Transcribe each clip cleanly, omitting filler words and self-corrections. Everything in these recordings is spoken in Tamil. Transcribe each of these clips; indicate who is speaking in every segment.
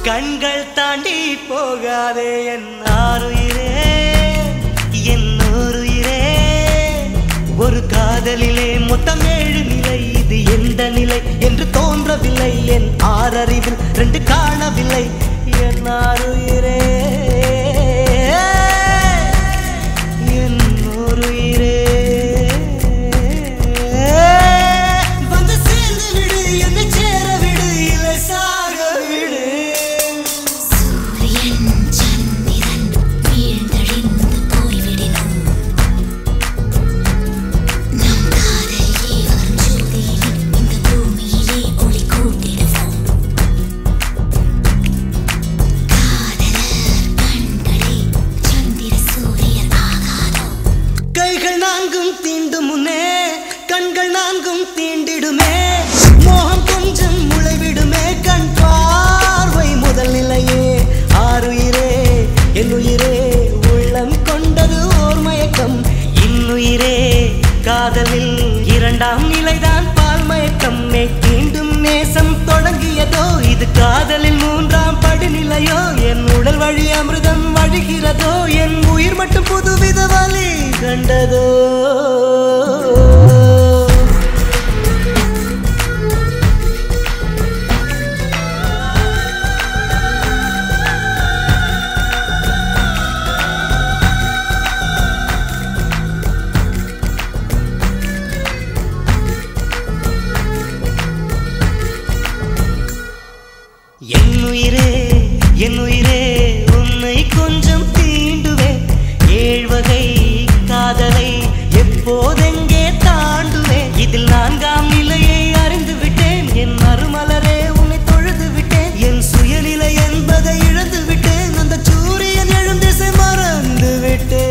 Speaker 1: கண்கள் தாண்டி போகாதே என் ஆருயிரே என் ஓருயிரே ஒரு காதலிலே மொத்தம் 7 நிலை இது எந்த நிலை என்று தோன்றவில்லை என் ஆறறிவில் 2 காணவில்லை என் ஆருயிரே என் ஓருயிரே கண்கள் நான்கும் தீண்டிடுமே மோகம் கொஞ்சம் முளைவிடுமே கண் பார்வை முதல் நிலையே ஆருயிரே என் உயிரே உள்ளம் கொண்டது ஓர் மயக்கம் இன்னுயிரே காதலில் 2ஆம் நிலைதான் பால் மயக்கம் மீண்டும் நேசம் தொடங்கியதோ இது காதலில் 3ஆம் படிநிலையோ என் உடல் வழி அமிர்தம் வழிகிறதோ என் உயிர் மட்டும் புதுவித வலி கண்டதோ என் உயிரே உன்னை கொஞ்சம் தீண்டுவேன் 7 வகை காதலை எப்போதெங்கே தாண்டுவேன் இதில் 4ஆம் நிலையை அறிந்து விட்டேன் என் மறுமலரே உன்னை தொழுது விட்டேன் என் சுயநிலை என்பதை இழந்து விட்டேன் அந்த சூரியன் எழும் திசை மறந்து விட்டேன்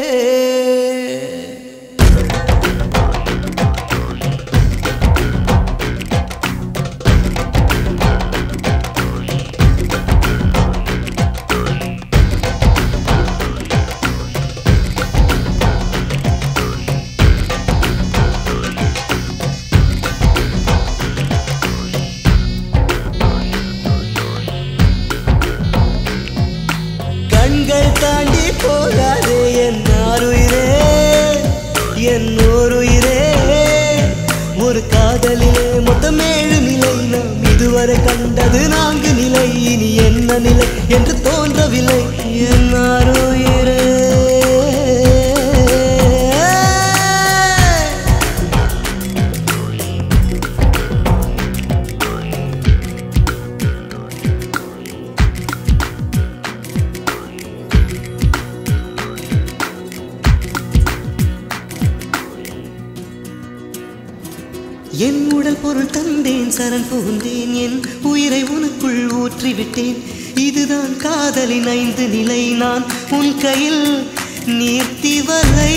Speaker 1: கண்கள் தாண்டி போகாதே என் ஆருயிரே என் ஓருயிரே ஒரு காதலிலே மொத்தம் 7 நிலை நாம் இதுவரை கண்டது 4 நிலை இனி என்ன நிலை என்று தோன்றவில்லை என் ஆருயிரே என் உடல் பொருள் தந்தேன் சரண் புகுந்தேன் என் உயிரை உனக்குள் ஊற்றிவிட்டேன் இதுதான் காதலின் 5 நிலை நான் உன் கையில் நீர்த்தி வலை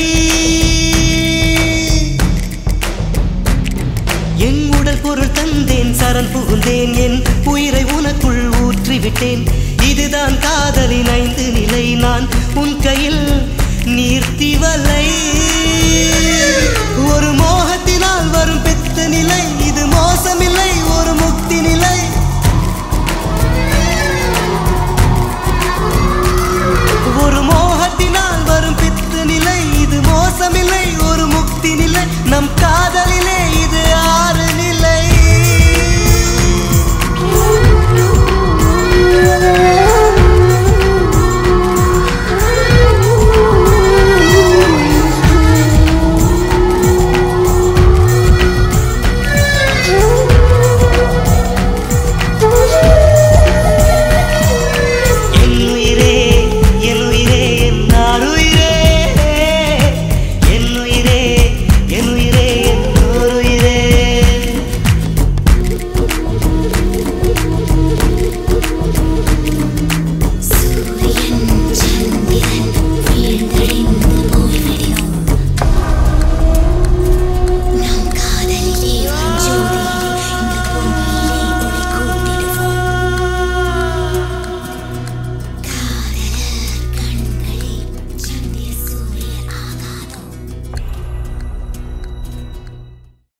Speaker 1: என் உடல் பொருள் தந்தேன் சரண் புகுந்தேன் என் உயிரை உனக்குள் ஊற்றிவிட்டேன் இதுதான் காதலின் 5 நிலை நான் உன் கையில் நீர்த்தி வலை